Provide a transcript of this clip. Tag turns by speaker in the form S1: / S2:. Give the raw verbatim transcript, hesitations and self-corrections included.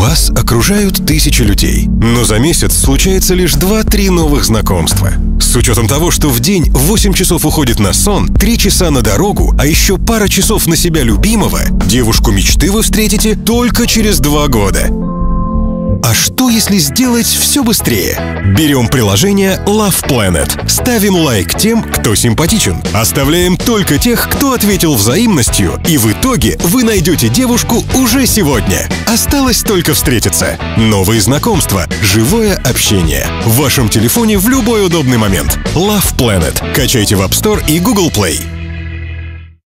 S1: Вас окружают тысячи людей, но за месяц случается лишь два-три новых знакомства. С учетом того, что в день восемь часов уходит на сон, три часа на дорогу, а еще пара часов на себя любимого, девушку мечты вы встретите только через два года. А что, если сделать все быстрее? Берем приложение Love Planet, ставим лайк тем, кто симпатичен, оставляем только тех, кто ответил взаимностью, и в итоге вы найдете девушку уже сегодня. Осталось только встретиться. Новые знакомства, живое общение. В вашем телефоне в любой удобный момент. Love Planet. Качайте в App Store и Google Play.